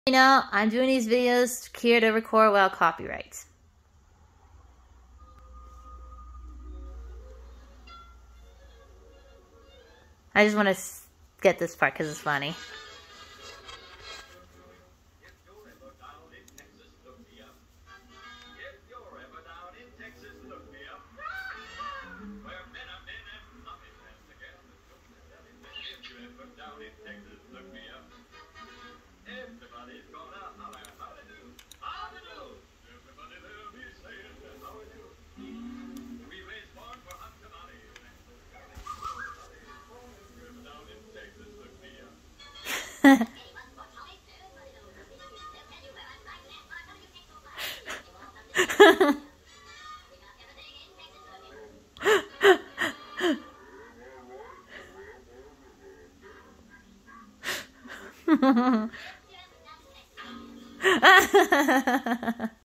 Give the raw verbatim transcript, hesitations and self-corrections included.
You know, I'm doing these videos here to record without copyright. I just want to get this part because it's funny.